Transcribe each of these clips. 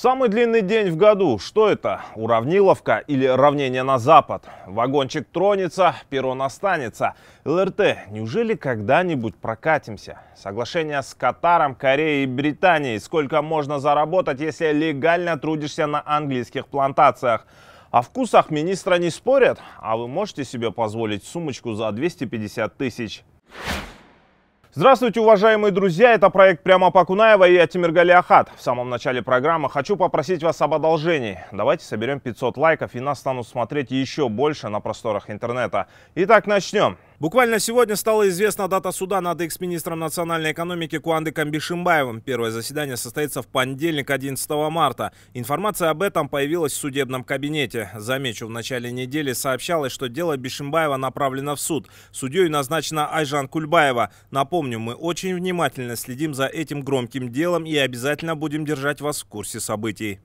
Самый длинный день в году. Что это? Уравниловка или равнение на запад? Вагончик тронется, перрон останется. ЛРТ. Неужели когда-нибудь прокатимся? Соглашение с Катаром, Кореей и Британией. Сколько можно заработать, если легально трудишься на английских плантациях? О вкусах министра не спорят, а вы можете себе позволить сумочку за 250 тысяч? Здравствуйте, уважаемые друзья! Это проект «Прямо по Кунаево» и я Тимиргали Ахат. В самом начале программы хочу попросить вас об одолжении. Давайте соберем 500 лайков и нас станут смотреть еще больше на просторах интернета. Итак, начнем. Буквально сегодня стала известна дата суда над экс-министром национальной экономики Куандыком Бишимбаевым. Первое заседание состоится в понедельник, 11 марта. Информация об этом появилась в судебном кабинете. Замечу, в начале недели сообщалось, что дело Бишимбаева направлено в суд. Судьей назначена Айжан Кульбаева. Напомню, мы очень внимательно следим за этим громким делом и обязательно будем держать вас в курсе событий.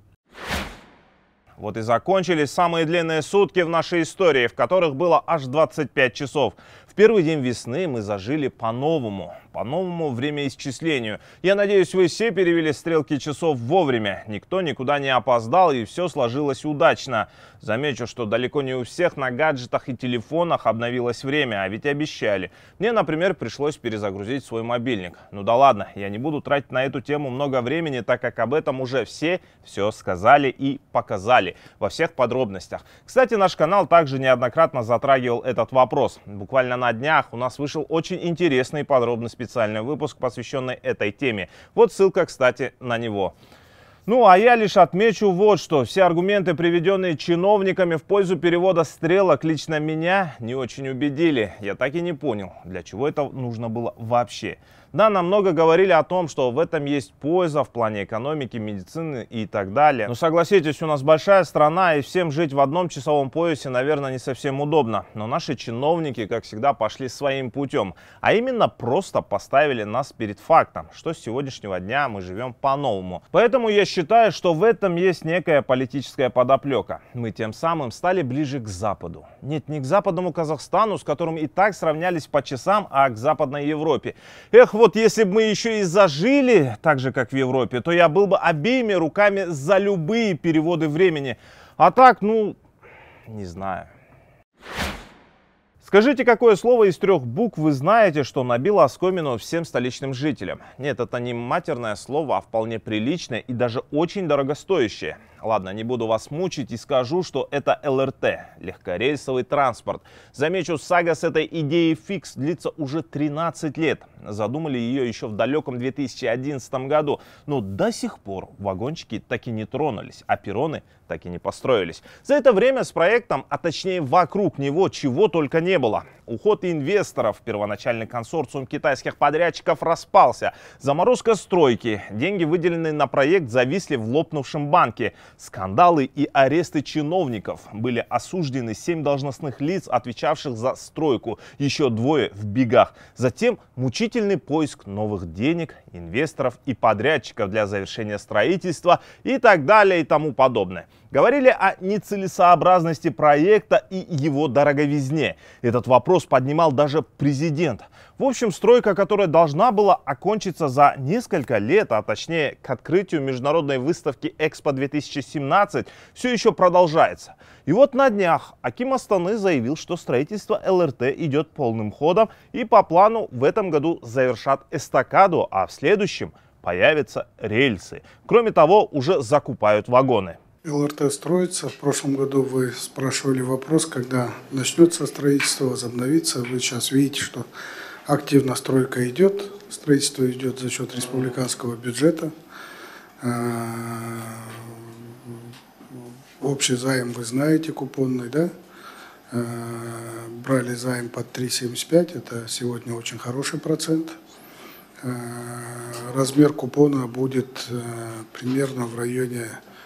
Вот и закончились самые длинные сутки в нашей истории, в которых было аж 25 часов. В первый день весны мы зажили по-новому времяисчислению. Я надеюсь, вы все перевели стрелки часов вовремя. Никто никуда не опоздал и все сложилось удачно. Замечу, что далеко не у всех на гаджетах и телефонах обновилось время, а ведь обещали. Мне, например, пришлось перезагрузить свой мобильник. Ну да ладно, я не буду тратить на эту тему много времени, так как об этом уже все сказали и показали во всех подробностях. Кстати, наш канал также неоднократно затрагивал этот вопрос. Буквально на днях у нас вышел очень интересный и подробный специальный выпуск, посвященный этой теме. Вот ссылка, кстати, на него. Ну, а я лишь отмечу вот что. Все аргументы, приведенные чиновниками в пользу перевода стрелок, лично меня не очень убедили. Я так и не понял, для чего это нужно было вообще. Да, нам много говорили о том, что в этом есть польза в плане экономики, медицины и так далее. Но согласитесь, у нас большая страна, и всем жить в одном часовом поясе, наверное, не совсем удобно. Но наши чиновники, как всегда, пошли своим путем. А именно просто поставили нас перед фактом, что с сегодняшнего дня мы живем по-новому. Поэтому я считаю, что в этом есть некая политическая подоплека. Мы тем самым стали ближе к Западу. Нет, не к западному Казахстану, с которым и так сравнялись по часам, а к Западной Европе. Эх, вот если бы мы еще и зажили так же, как в Европе, то я был бы обеими руками за любые переводы времени. А так, ну, не знаю. Скажите, какое слово из 3 букв вы знаете, что набило оскомину всем столичным жителям? Нет, это не матерное слово, а вполне приличное и даже очень дорогостоящее. Ладно, не буду вас мучить и скажу, что это ЛРТ, легкорельсовый транспорт. Замечу, сага с этой идеей фикс длится уже 13 лет. Задумали ее еще в далеком 2011 году. Но до сих пор вагончики так и не тронулись, а перроны так и не построились. За это время с проектом, а точнее вокруг него, чего только не было. Уход инвесторов, первоначальный консорциум китайских подрядчиков распался. Заморозка стройки. Деньги, выделенные на проект, зависли в лопнувшем банке. Скандалы и аресты чиновников. Были осуждены 7 должностных лиц, отвечавших за стройку. Еще 2 в бегах. Затем мучительный поиск новых денег, инвесторов и подрядчиков для завершения строительства и так далее и тому подобное. Говорили о нецелесообразности проекта и его дороговизне. Этот вопрос поднимал даже президент. В общем, стройка, которая должна была окончиться за несколько лет, а точнее к открытию международной выставки Экспо-2017, все еще продолжается. И вот на днях Аким Астаны заявил, что строительство ЛРТ идет полным ходом и по плану в этом году завершат эстакаду, а в следующем появятся рельсы. Кроме того, уже закупают вагоны. ЛРТ строится. В прошлом году вы спрашивали вопрос, когда начнется строительство, возобновится. Вы сейчас видите, что активно стройка идет. Строительство идет за счет республиканского бюджета. Общий займ вы знаете, купонный, да? Брали займ под 3,75. Это сегодня очень хороший процент. Размер купона будет примерно в районе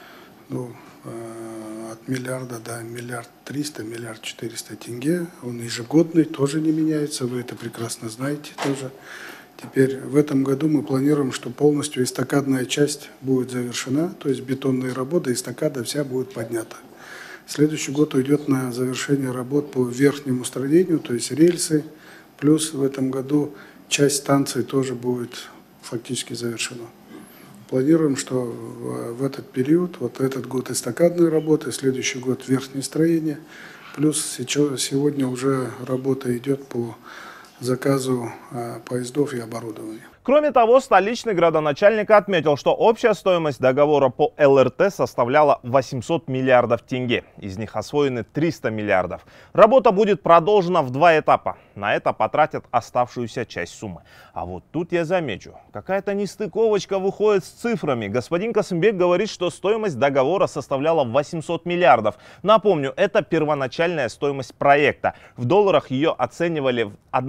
от миллиарда до 1 300 000 – 1 400 000 тенге. Он ежегодный, тоже не меняется, вы это прекрасно знаете тоже. Теперь в этом году мы планируем, что полностью эстакадная часть будет завершена, то есть бетонные работы, эстакада вся будет поднята. Следующий год уйдет на завершение работ по верхнему строению, то есть рельсы, плюс в этом году часть станции тоже будет фактически завершена. планируем, что в этот период, вот этот год эстакадные работы, следующий год верхнее строение, плюс сегодня уже работа идет по заказу поездов и оборудования. Кроме того, столичный градоначальник отметил, что общая стоимость договора по ЛРТ составляла 800 миллиардов тенге. Из них освоены 300 миллиардов. Работа будет продолжена в 2 этапа. На это потратят оставшуюся часть суммы. А вот тут я замечу, какая-то нестыковочка выходит с цифрами. Господин Касымбек говорит, что стоимость договора составляла 800 миллиардов. Напомню, это первоначальная стоимость проекта. В долларах ее оценивали в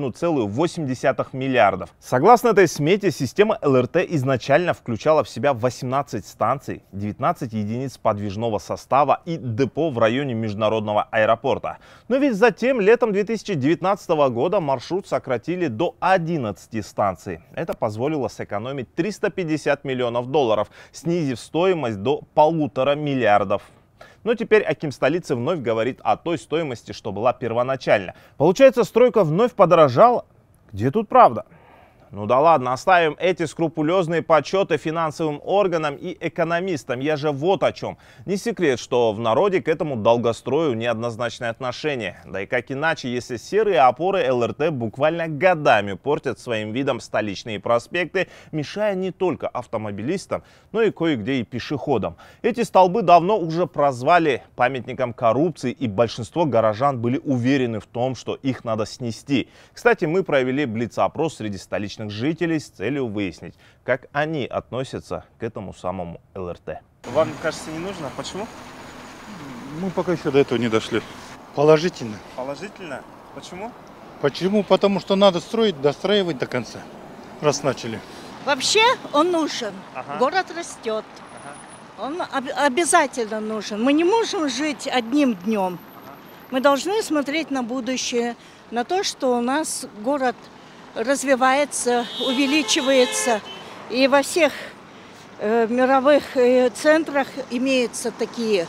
1,8 миллиардов. Согласно этой смете, система ЛРТ изначально включала в себя 18 станций, 19 единиц подвижного состава и депо в районе международного аэропорта. Но ведь затем, летом 2019 года, маршрут сократили до 11 станций. Это позволило сэкономить 350 миллионов долларов, снизив стоимость до 1,5 миллиардов. Но теперь аким столицы вновь говорит о той стоимости, что была первоначально. Получается, стройка вновь подорожала? Где тут правда? Ну да ладно, оставим эти скрупулезные подсчеты финансовым органам и экономистам. Я же вот о чем. Не секрет, что в народе к этому долгострою неоднозначное отношение. Да и как иначе, если серые опоры ЛРТ буквально годами портят своим видом столичные проспекты, мешая не только автомобилистам, но и кое-где и пешеходам. Эти столбы давно уже прозвали памятником коррупции, и большинство горожан были уверены в том, что их надо снести. Кстати, мы провели блиц-опрос среди столичных жителей с целью выяснить, как они относятся к этому самому ЛРТ. Вам, кажется, не нужно? Почему? Мы пока еще до этого не дошли. Положительно. Положительно? Почему? Почему? Потому что надо строить, достраивать до конца, раз начали. Вообще он нужен. Ага. Город растет. Он обязательно нужен. Мы не можем жить одним днем. Мы должны смотреть на будущее, на то, что у нас город развивается, увеличивается. И во всех мировых центрах имеются такие.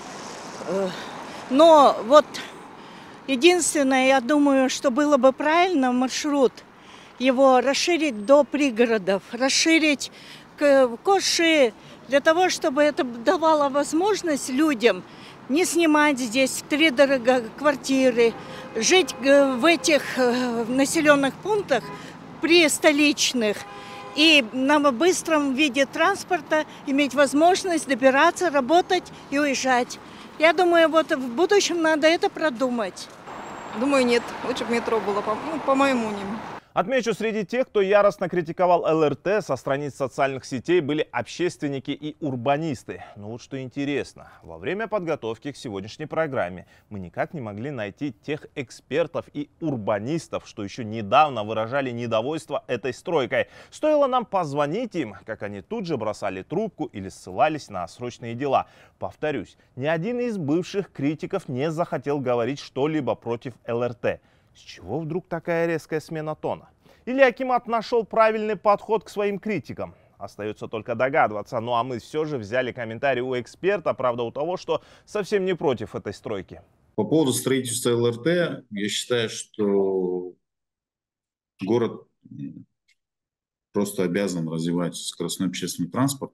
Но вот единственное, я думаю, что было бы правильно маршрут его расширить до пригородов, расширить к Коши, для того, чтобы это давало возможность людям не снимать здесь втридорога квартиры, жить в этих населенных пунктах при столичных и на быстром виде транспорта иметь возможность добираться, работать и уезжать. Я думаю, вот в будущем надо это продумать. Думаю, нет. Лучше бы метро было, по моему мнению. Отмечу, среди тех, кто яростно критиковал ЛРТ, со страниц социальных сетей были общественники и урбанисты. Но вот что интересно, во время подготовки к сегодняшней программе мы никак не могли найти тех экспертов и урбанистов, что еще недавно выражали недовольство этой стройкой. Стоило нам позвонить им, как они тут же бросали трубку или ссылались на срочные дела. Повторюсь, ни один из бывших критиков не захотел говорить что-либо против ЛРТ. С чего вдруг такая резкая смена тона? Или Акимат нашел правильный подход к своим критикам? Остается только догадываться. Ну а мы все же взяли комментарий у эксперта, правда у того, что совсем не против этой стройки. По поводу строительства ЛРТ, я считаю, что город просто обязан развивать скоростной общественный транспорт.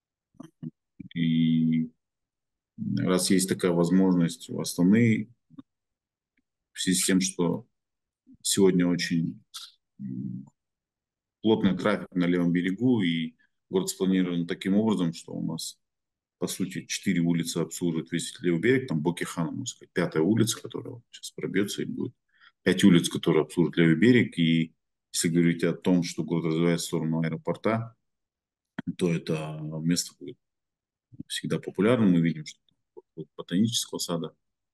И раз есть такая возможность у Астаны, в связи с тем, что сегодня очень плотный трафик на левом берегу, и город спланирован таким образом, что у нас, по сути, 4 улицы обслуживают весь левый берег, там Бокихана, можно сказать, 5-я улица, которая сейчас пробьется, и будет 5 улиц, которые обслуживают левый берег, и если говорить о том, что город развивается в сторону аэропорта, то это место будет всегда популярным. Мы видим, что от ботанического сада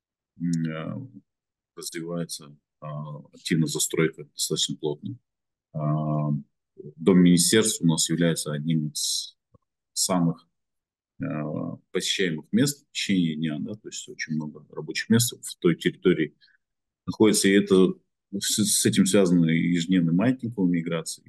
развивается активно застройка, достаточно плотная. Дом министерства у нас является одним из самых посещаемых мест в течение дня, да, то есть очень много рабочих мест в той территории находится, и это с этим связано ежедневная маятниковая миграция.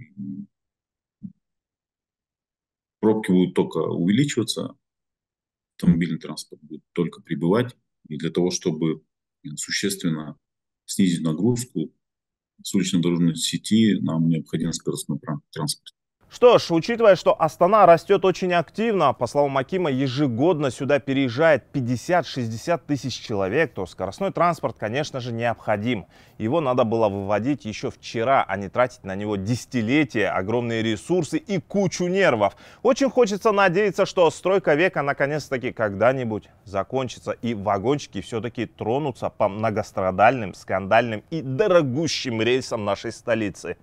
Пробки будут только увеличиваться, автомобильный транспорт будет только прибывать, и для того, чтобы существенно снизить нагрузку с улично-дорожной сети, нам необходим скоростной транспорт. Что ж, учитывая, что Астана растет очень активно, по словам Акима, ежегодно сюда переезжает 50-60 тысяч человек, то скоростной транспорт, конечно же, необходим. Его надо было выводить еще вчера, а не тратить на него десятилетия, огромные ресурсы и кучу нервов. Очень хочется надеяться, что стройка века наконец-таки когда-нибудь закончится и вагончики все-таки тронутся по многострадальным, скандальным и дорогущим рельсам нашей столицы.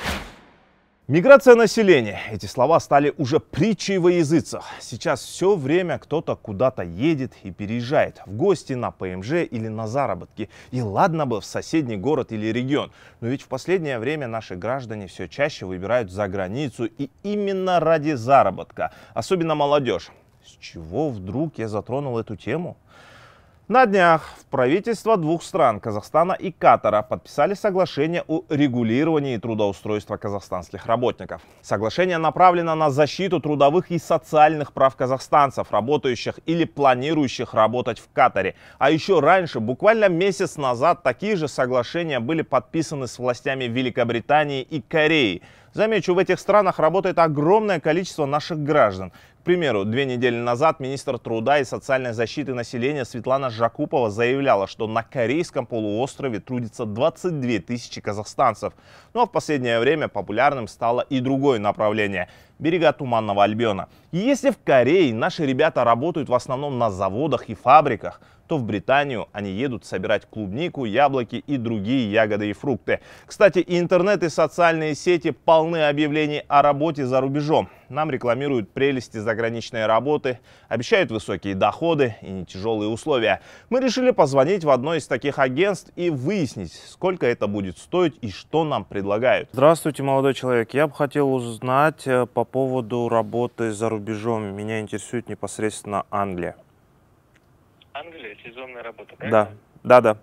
Миграция населения. Эти слова стали уже притчей во языцах. Сейчас все время кто-то куда-то едет и переезжает. В гости, на ПМЖ или на заработки. И ладно бы в соседний город или регион. Но ведь в последнее время наши граждане все чаще выбирают за границу. И именно ради заработка. Особенно молодежь. С чего вдруг я затронул эту тему? На днях правительства двух стран, Казахстана и Катара, подписали соглашение о регулировании трудоустройства казахстанских работников. Соглашение направлено на защиту трудовых и социальных прав казахстанцев, работающих или планирующих работать в Катаре. А еще раньше, буквально месяц назад, такие же соглашения были подписаны с властями Великобритании и Кореи. Замечу, в этих странах работает огромное количество наших граждан. К примеру, 2 недели назад министр труда и социальной защиты населения Светлана Жакупова заявляла, что на Корейском полуострове трудится 22 тысячи казахстанцев. Ну а в последнее время популярным стало и другое направление – берега Туманного Альбиона. И если в Корее наши ребята работают в основном на заводах и фабриках, то в Британию они едут собирать клубнику, яблоки и другие ягоды и фрукты. Кстати, и интернет, и социальные сети полны объявлений о работе за рубежом. Нам рекламируют прелести заграничной работы, обещают высокие доходы и нетяжелые условия. Мы решили позвонить в одно из таких агентств и выяснить, сколько это будет стоить и что нам предлагают. Здравствуйте, молодой человек. Я бы хотел узнать по поводу работы за рубежом. Меня интересует непосредственно Англия. Англия, сезонная работа, правильно? Да.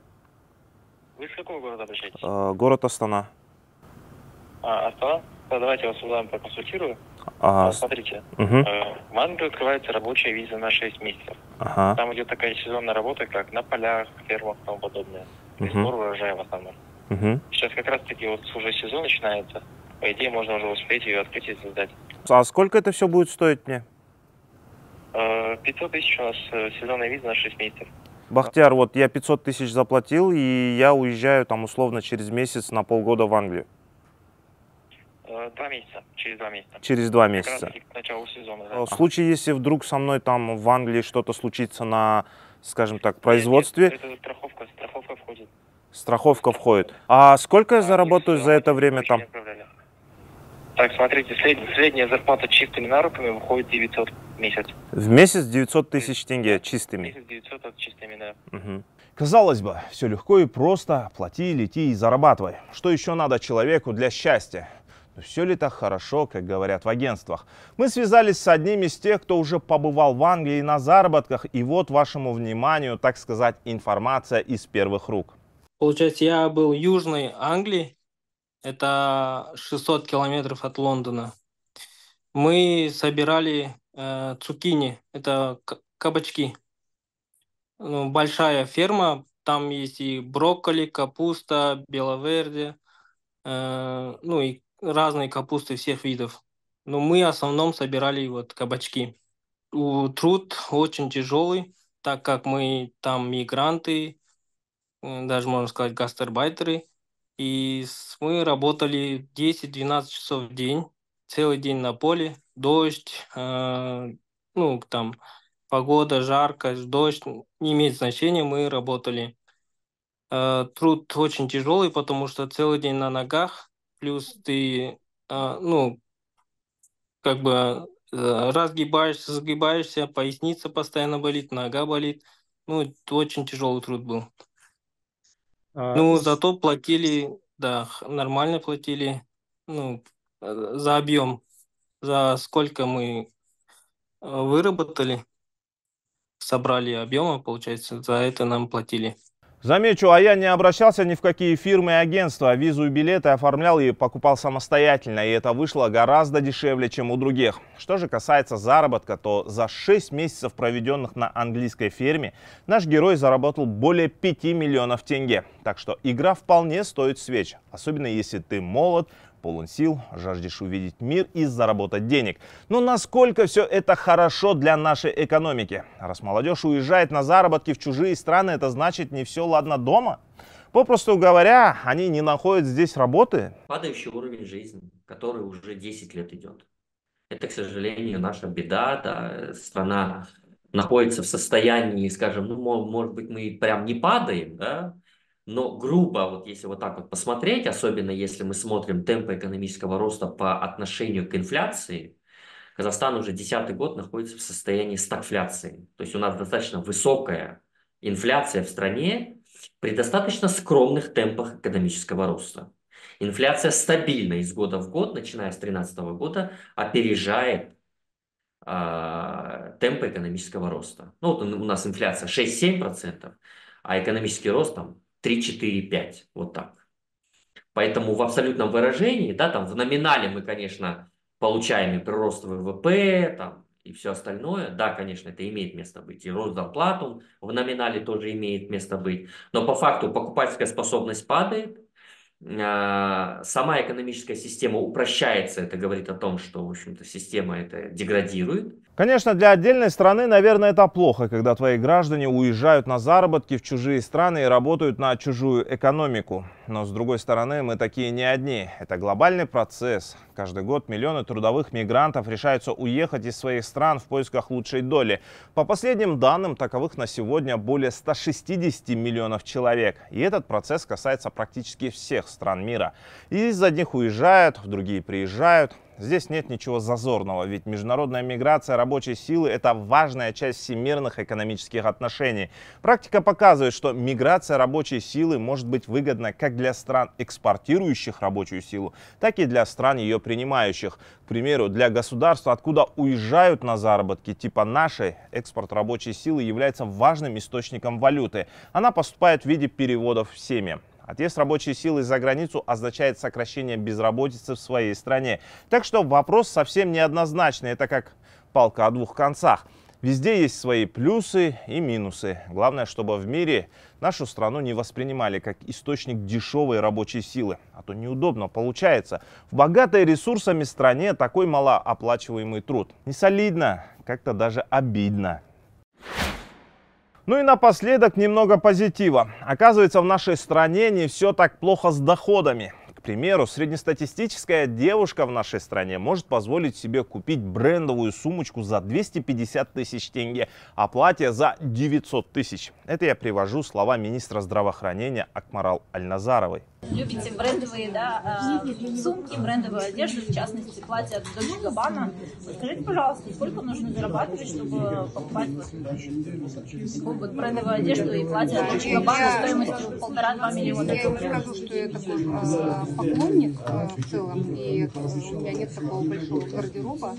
Вы с какого города обращаетесь? Город Астана. Астана? Давайте я вас с вами проконсультирую. Смотрите, Угу. в Англии открывается рабочая виза на 6 месяцев. Ага. Там идет такая сезонная работа, как на полях, фермах и тому подобное. Сбор урожая в основном. Угу. Сейчас как раз таки вот уже сезон начинается. По идее, можно уже успеть ее открыть и создать. А сколько это все будет стоить мне? 500 тысяч у нас сезонная виза на 6 месяцев. Бахтияр, вот я 500 тысяч заплатил, и я уезжаю там условно через месяц на полгода в Англию. 2 месяца, через 2 месяца. Через 2 Как раз месяца. таки к началу сезона. Да. В случае, если вдруг со мной там в Англии что-то случится на, скажем так, производстве, Это страховка входит. страховка входит. А сколько я заработаю за это время там? Так, смотрите, средняя зарплата чистыми наруками выходит 900 в месяц. В месяц 900 тысяч тенге чистыми. Месяц 900 от чистыми, да. Угу. Казалось бы, все легко и просто. Плати, лети и зарабатывай. Что еще надо человеку для счастья? Но все ли так хорошо, как говорят в агентствах? Мы связались с одним из тех, кто уже побывал в Англии на заработках. И вот вашему вниманию, так сказать, информация из первых рук. Получается, я был в Южной Англии. Это 600 километров от Лондона. Мы собирали цукини, это кабачки. Ну, большая ферма, там есть и брокколи, капуста, беловерде, ну и разные капусты всех видов. Но мы в основном собирали вот кабачки. Труд очень тяжелый, так как мы там мигранты, даже можно сказать гастарбайтеры. И мы работали 10-12 часов в день, целый день на поле, дождь, ну там погода, жарко, дождь, не имеет значения, мы работали. Труд очень тяжелый, потому что целый день на ногах, плюс ты, ну, как бы разгибаешься, загибаешься, поясница постоянно болит, нога болит. Ну, это очень тяжелый труд был. Ну, зато платили, да, нормально платили, ну, за объем, за сколько мы выработали, собрали объема, получается, за это нам платили. Замечу, а я не обращался ни в какие фирмы и агентства. Визу и билеты оформлял и покупал самостоятельно. И это вышло гораздо дешевле, чем у других. Что же касается заработка, то за 6 месяцев, проведенных на английской ферме, наш герой заработал более 5 миллионов тенге. Так что игра вполне стоит свеч. Особенно если ты молод, полон сил, жаждешь увидеть мир и заработать денег. Но насколько все это хорошо для нашей экономики? Раз молодежь уезжает на заработки в чужие страны, это значит, не все ладно дома? Попросту говоря, они не находят здесь работы. Падающий уровень жизни, который уже 10 лет идет. Это, к сожалению, наша беда. Да. Страна находится в состоянии, скажем, ну, может быть, мы прям не падаем, да, но грубо, вот если вот так вот посмотреть, особенно если мы смотрим темпы экономического роста по отношению к инфляции, Казахстан уже 10-й год находится в состоянии стагфляции. То есть у нас достаточно высокая инфляция в стране при достаточно скромных темпах экономического роста. Инфляция стабильно из года в год, начиная с 2013 года, опережает темпы экономического роста. Ну, вот у нас инфляция 6-7%, а экономический рост там 3-4-5%. Вот так. Поэтому в абсолютном выражении, да, там в номинале мы, конечно, получаем и прирост ВВП, там, и все остальное. Да, конечно, это имеет место быть. И рост зарплат он в номинале тоже имеет место быть. Но по факту покупательская способность падает. Сама экономическая система упрощается. Это говорит о том, что, в общем-то, система это деградирует. Конечно, для отдельной страны, наверное, это плохо, когда твои граждане уезжают на заработки в чужие страны и работают на чужую экономику. Но, с другой стороны, мы такие не одни. Это глобальный процесс. Каждый год миллионы трудовых мигрантов решаются уехать из своих стран в поисках лучшей доли. По последним данным, таковых на сегодня более 160 миллионов человек. И этот процесс касается практически всех стран мира. И из одних уезжают, в другие приезжают. Здесь нет ничего зазорного, ведь международная миграция рабочей силы – это важная часть всемирных экономических отношений. Практика показывает, что миграция рабочей силы может быть выгодна как для стран, экспортирующих рабочую силу, так и для стран, ее принимающих. К примеру, для государств, откуда уезжают на заработки, типа нашей, экспорт рабочей силы является важным источником валюты. Она поступает в виде переводов в семьи. Отъезд рабочей силы за границу означает сокращение безработицы в своей стране. Так что вопрос совсем неоднозначный. Это как палка о двух концах. Везде есть свои плюсы и минусы. Главное, чтобы в мире нашу страну не воспринимали как источник дешевой рабочей силы. А то неудобно получается. В богатой ресурсами стране такой малооплачиваемый труд. Не солидно, как-то даже обидно. Ну и напоследок немного позитива. Оказывается, в нашей стране не все так плохо с доходами. К примеру, среднестатистическая девушка в нашей стране может позволить себе купить брендовую сумочку за 250 тысяч тенге, а платье за 900 тысяч. Это я привожу слова министра здравоохранения Акмарал Аль-Назаровой. Любите брендовые, да, сумки, брендовую одежду, в частности, платье от Dolce & Gabbana. Скажите, пожалуйста, сколько нужно зарабатывать, чтобы покупать вот брендовую одежду и платье от Dolce & Gabbana стоимостью 1,5–2 миллиона? Я скажу, что я такой поклонник в целом, и у меня нет такого большого гардероба.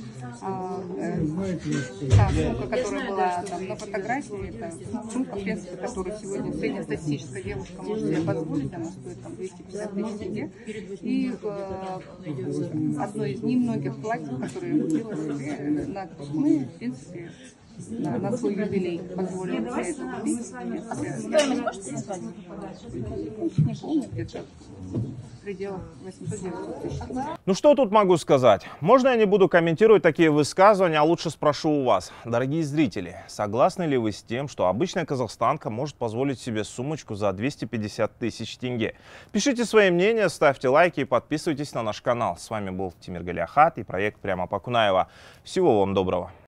Та сумка, которая была там на фотографии, это сумка, в принципе, которую сегодня среднестатистическая девушка может себе позволить, она стоит там 250 тысяч тенге. И одно из немногих платьев, которые я купила себе на крупные, в принципе, на свой юбилей позволила себе это купить. Стоимость можете назвать? Не помню, где-то в пределах 800-900 тысяч. Ну что тут могу сказать? Можно я не буду комментировать такие высказывания, а лучше спрошу у вас. Дорогие зрители, согласны ли вы с тем, что обычная казахстанка может позволить себе сумочку за 250 тысяч тенге? Пишите свои мнения, ставьте лайки и подписывайтесь на наш канал. С вами был Тимир Галиахат и проект «Прямо по Кунаева». Всего вам доброго.